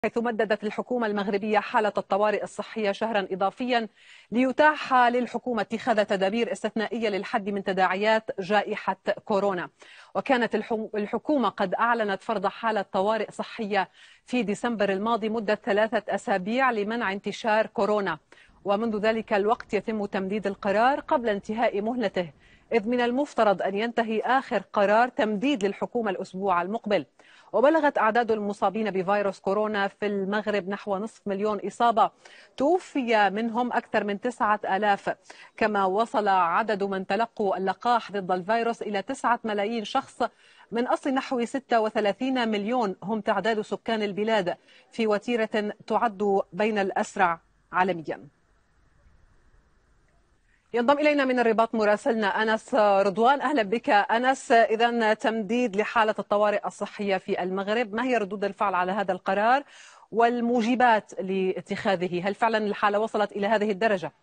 حيث مددت الحكومة المغربية حالة الطوارئ الصحية شهرا إضافيا ليتاح للحكومة اتخاذ تدابير استثنائية للحد من تداعيات جائحة كورونا. وكانت الحكومة قد أعلنت فرض حالة طوارئ صحية في ديسمبر الماضي مدة 3 أسابيع لمنع انتشار كورونا، ومنذ ذلك الوقت يتم تمديد القرار قبل انتهاء مهلته، إذ من المفترض أن ينتهي آخر قرار تمديد للحكومة الأسبوع المقبل. وبلغت أعداد المصابين بفيروس كورونا في المغرب نحو نصف مليون إصابة، توفي منهم أكثر من 9000، كما وصل عدد من تلقوا اللقاح ضد الفيروس إلى 9 ملايين شخص من أصل نحو 36 مليون هم تعداد سكان البلاد، في وتيرة تعد بين الأسرع عالميا. ينضم إلينا من الرباط مراسلنا أنس رضوان. أهلا بك أنس. إذن تمديد لحالة الطوارئ الصحية في المغرب، ما هي ردود الفعل على هذا القرار والموجبات لاتخاذه؟ هل فعلا الحالة وصلت إلى هذه الدرجة؟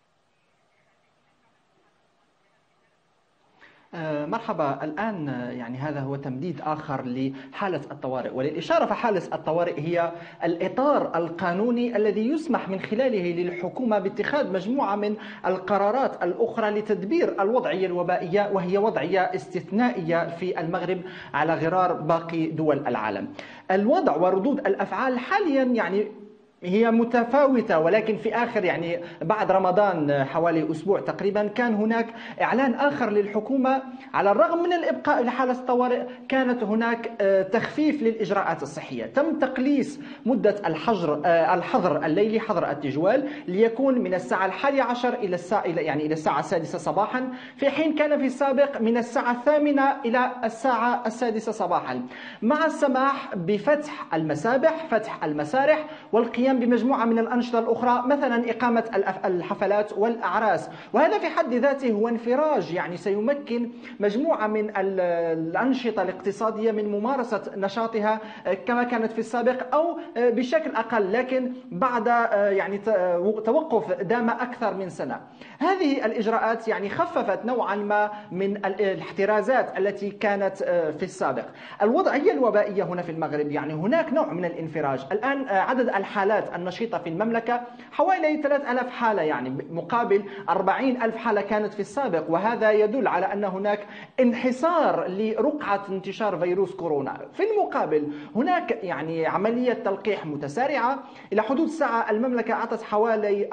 مرحبا. الآن يعني هذا هو تمديد آخر لحالة الطوارئ، وللإشارة فحالة الطوارئ هي الإطار القانوني الذي يسمح من خلاله للحكومة باتخاذ مجموعة من القرارات الأخرى لتدبير الوضعية الوبائية، وهي وضعية استثنائية في المغرب على غرار باقي دول العالم. الوضع وردود الأفعال حاليا يعني هي متفاوتة، ولكن في آخر بعد رمضان حوالي أسبوع تقريبا كان هناك إعلان آخر للحكومة. على الرغم من الإبقاء لحالة الطوارئ كانت هناك تخفيف للإجراءات الصحية. تم تقليص مدة الحظر الليلي، حظر التجوال، ليكون من الساعة 11 إلى الساعة 6 صباحا، في حين كان في السابق من الساعة 8 إلى الساعة 6 صباحا، مع السماح بفتح المسابح، فتح المسارح، والقيام بمجموعة من الأنشطة الأخرى، مثلا إقامة الحفلات والأعراس. وهذا في حد ذاته هو انفراج سيمكن مجموعة من الأنشطة الاقتصادية من ممارسة نشاطها كما كانت في السابق أو بشكل أقل، لكن بعد توقف دام أكثر من سنة. هذه الإجراءات خففت نوعا ما من الاحترازات التي كانت في السابق. الوضعية الوبائية هنا في المغرب هناك نوع من الانفراج. الآن عدد الحالات النشيطة في المملكة حوالي 3000 حالة، مقابل 40,000 حالة كانت في السابق، وهذا يدل على أن هناك انحسار لرقعة انتشار فيروس كورونا. في المقابل هناك عملية تلقيح متسارعة. إلى حدود الساعة المملكة أعطت حوالي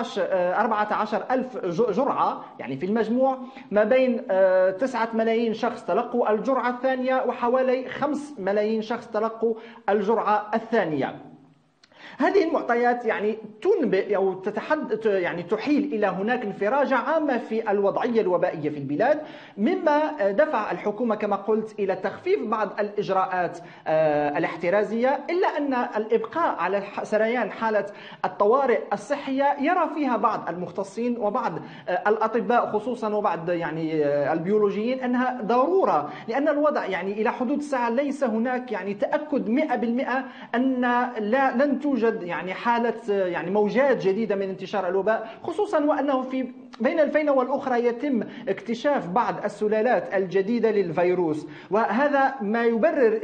14,000 جرعة، في المجموع ما بين 9 ملايين شخص تلقوا الجرعة الثانية وحوالي 5 ملايين شخص تلقوا الجرعة الثانية. هذه المعطيات تنبئ أو تحيل إلى هناك انفراجة عامة في الوضعية الوبائية في البلاد، مما دفع الحكومة كما قلت إلى تخفيف بعض الإجراءات الاحترازية، إلا أن الإبقاء على سريان حالة الطوارئ الصحية يرى فيها بعض المختصين وبعض الأطباء خصوصا وبعض البيولوجيين أنها ضرورة، لأن الوضع إلى حدود الساعة ليس هناك تأكد 100% أن لن توجد حالة موجات جديدة من انتشار الوباء، خصوصا وأنه في بين الفينة والأخرى يتم اكتشاف بعض السلالات الجديدة للفيروس، وهذا ما يبرر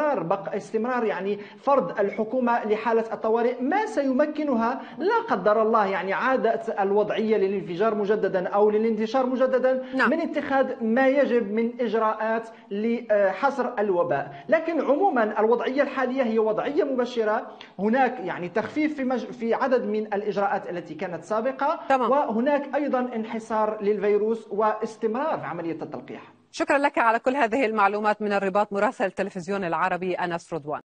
استمرار فرض الحكومة لحالة الطوارئ، ما سيمكنها لا قدر الله عادة الوضعية للانفجار مجددا أو للانتشار مجددا من اتخاذ ما يجب من إجراءات لحصر الوباء. لكن عموما الوضعية الحالية هي وضعية مبشرة. هناك تخفيف في عدد من الإجراءات التي كانت سابقة، وهناك أيضا انحسار للفيروس واستمرار في عملية التلقيح. شكرا لك على كل هذه المعلومات من الرباط مراسل التلفزيون العربي أنس رضوان.